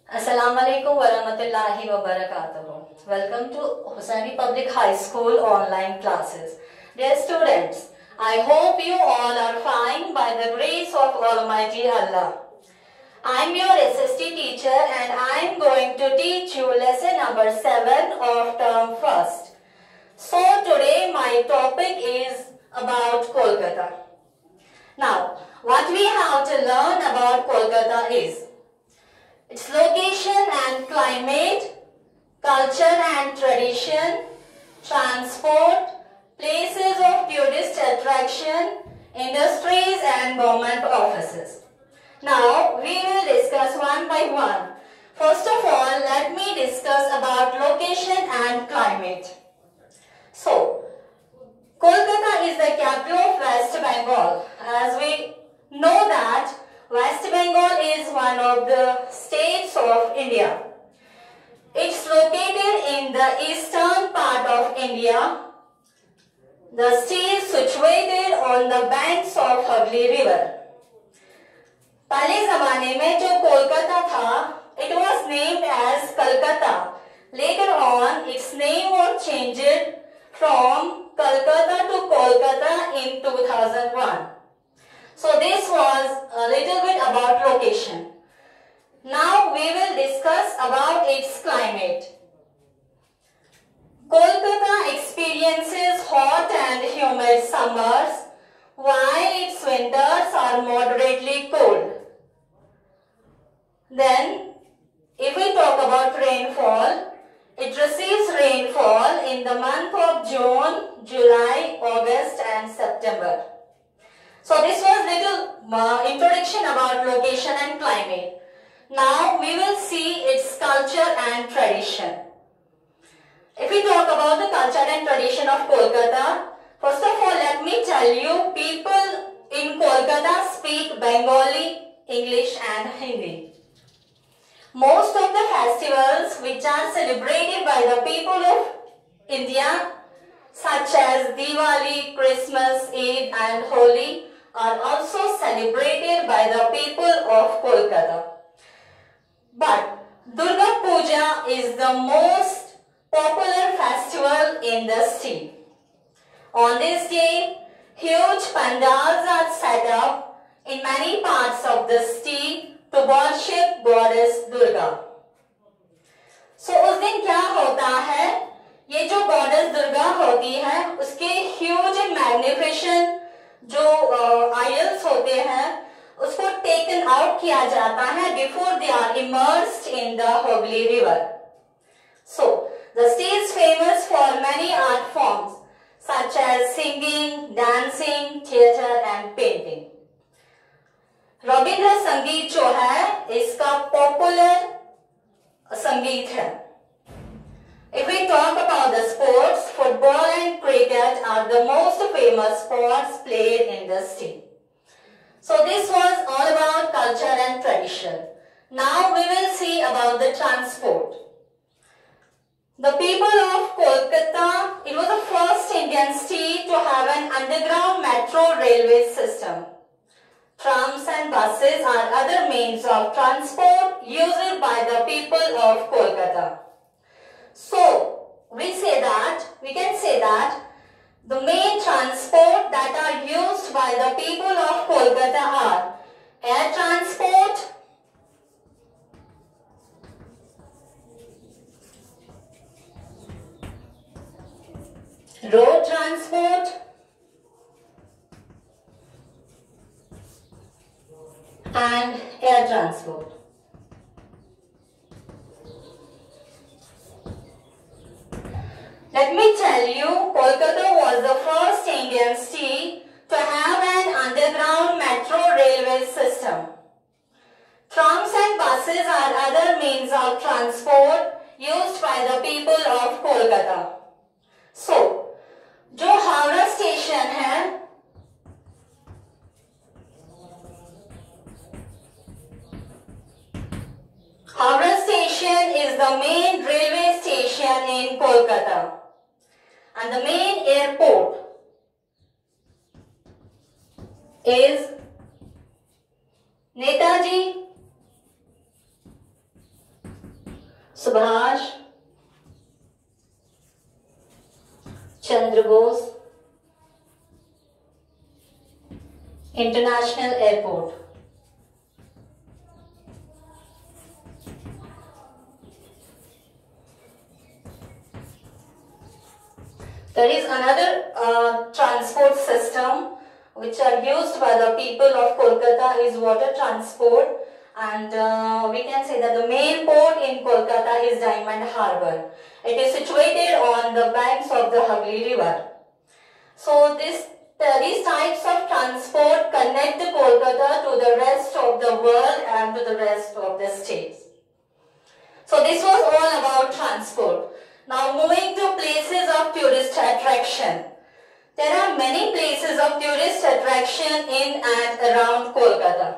Assalamualaikum warahmatullahi wabarakatuh. Welcome to Hussaini Public High School online classes. Dear students, I hope you all are fine by the grace of Almighty Allah. I am your SST teacher and I am going to teach you lesson number 7 of term first. So today my topic is about Kolkata. Now, what we have to learn about Kolkata is its location and climate, culture and tradition, transport, places of tourist attraction, industries and government offices. Now, we will discuss one by one. First of all, let me discuss about location and climate. So, Kolkata is the capital of West Bengal. As we know that West Bengal is one of the states of India. It's located in the eastern part of India. The state is situated on the banks of Hooghly River. पहले ज़माने में जो कोलकाता था, it was named as Calcutta. Later on, its name was changed from Calcutta to Kolkata in 2001. So this was a little bit about location. Now we will discuss about its climate. Kolkata experiences hot and humid summers, while its winters are moderately cold. Then, if we talk about rainfall, it receives rainfall in the month of June, July, August and September. So this was little introduction about location and climate. Now we will see its culture and tradition. If we talk about the culture and tradition of Kolkata, first of all let me tell you, people in Kolkata speak Bengali, English and Hindi. Most of the festivals which are celebrated by the people of India, such as Diwali, Christmas, Eid and Holi, are also celebrated by the people of Kolkata. But Durga Puja is the most popular festival in the city. On this day, huge pandals are set up in many parts of the city to worship goddess Durga. So उस दिन क्या होता है? ये जो goddess Durga होती है, उसके huge magnificent जो idols होते हैं उसको taken out किया जाता है before they are immersed in the Hooghly River. So the state is famous for many art forms such as singing, dancing, theatre and painting. Ravindra संगीत जो है इसका पॉपुलर संगीत है. If we talk about the sports, football and cricket are the most famous sports played in the city. So this was all about culture and tradition. Now we will see about the transport. The people of Kolkata, it was the first Indian city to have an underground metro railway system. Trams and buses are other means of transport used by the people of Kolkata. So, we can say that the main transport that are used by the people of Kolkata are air transport, road transport, and air transport. Let me tell you, Kolkata was the first Indian city to have an underground metro railway system. Trams and buses are other means of transport used by the people of Kolkata. So, जो Howrah station है, Howrah station is the main railway station in Kolkata and the main airport is Netaji Subhash Chandra Bose International Airport. There is another transport system which are used by the people of Kolkata is water transport, and we can say that the main port in Kolkata is Diamond Harbour. It is situated on the banks of the Hooghly River. So these types of transport connect Kolkata to the rest of the world and to the rest of the states. So this was all about transport. Now moving to places of tourist attraction. There are many places of tourist attraction in and around Kolkata.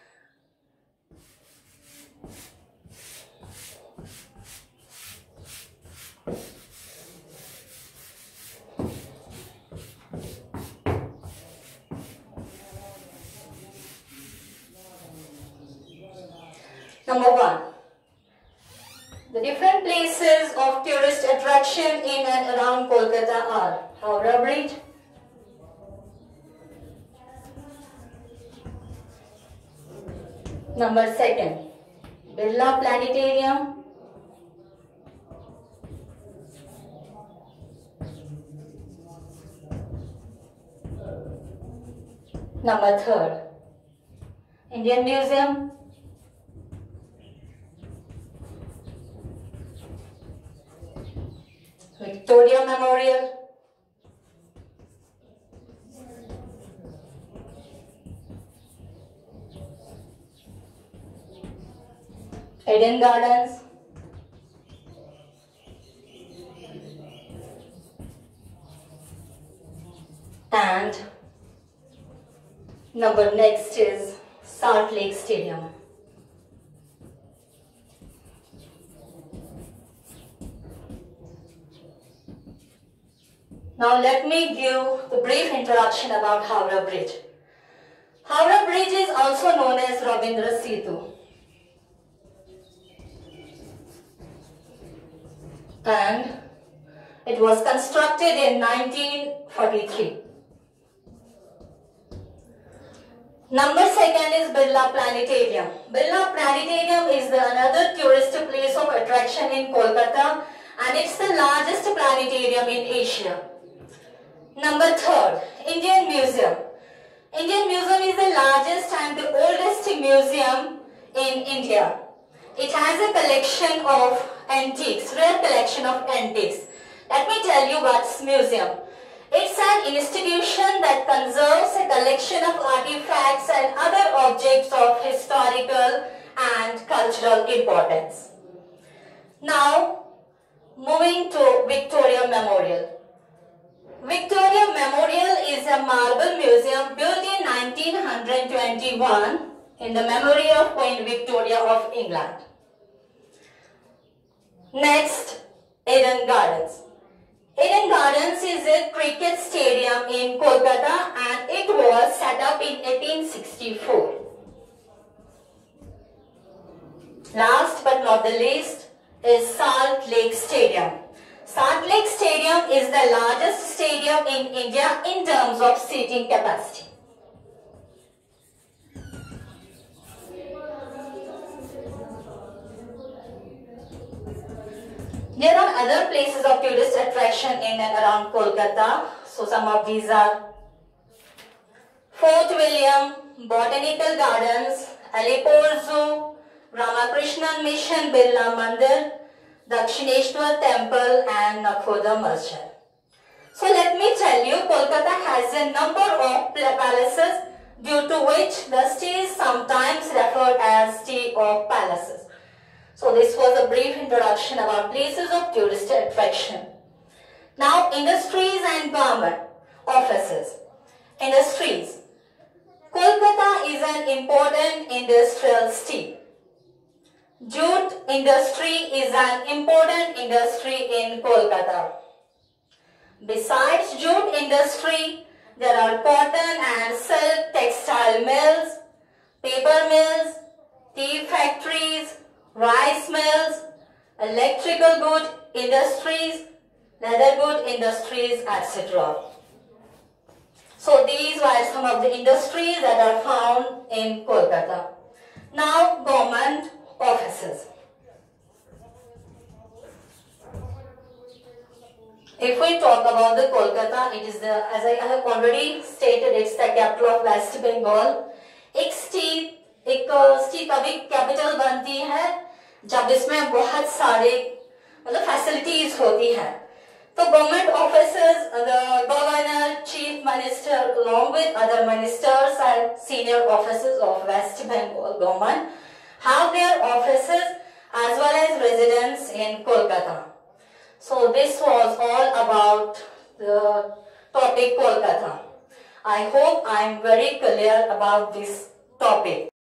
Number 1. The different places of tourist attraction in and around Kolkata are Howrah Bridge, number 2, Birla Planetarium, number 3, Indian Museum, Victoria Memorial, Eden Gardens, and number next is Salt Lake Stadium. Now let me give the brief introduction about Howrah Bridge. Howrah Bridge is also known as Rabindra Setu, and it was constructed in 1943. Number 2 is Birla Planetarium. Birla Planetarium is another tourist place of attraction in Kolkata, and it's the largest planetarium in Asia. Number 3, Indian Museum. Indian Museum is the largest and the oldest museum in India. It has a collection of antiques, rare collection of antiques. Let me tell you what's museum. It's an institution that conserves a collection of artifacts and other objects of historical and cultural importance. Now, moving to Victoria Memorial. Victoria Memorial is a marble museum built in 1921 in the memory of Queen Victoria of England. Next, Eden Gardens. Eden Gardens is a cricket stadium in Kolkata, and it was set up in 1864. Last but not the least is Salt Lake Stadium. Salt Lake Stadium is the largest stadium in India in terms of seating capacity. There are other places of tourist attraction in and around Kolkata. So some of these are Fort William, Botanical Gardens, Alipore Zoo, Ramakrishna Mission Birla Mandir, Dakshineshwar Temple, and Nakhoda Masjid. So let me tell you, Kolkata has a number of palaces, due to which the city is sometimes referred as City of Palaces. So this was a brief introduction about places of tourist attraction. Now, industries and government offices. Industries. Kolkata is an important industrial city. Jute industry is an important industry in Kolkata. Besides jute industry, there are cotton and silk textile mills, paper mills, tea factories, rice mills, electrical good industries, leather good industries, etc. So these were some of the industries that are found in Kolkata. Now, government offices. If we talk about the Kolkata, it is the, as I have already stated, it's the capital of West Bengal. एक state कभी capital बनती है जब इसमें बहुत सारे मतलब facilities होती हैं. तो government officers, the governor, chief minister, along with other ministers and senior officers of West Bengal government have their offices as well as residence in Kolkata. So this was all about the topic Kolkata. I hope I am very clear about this topic.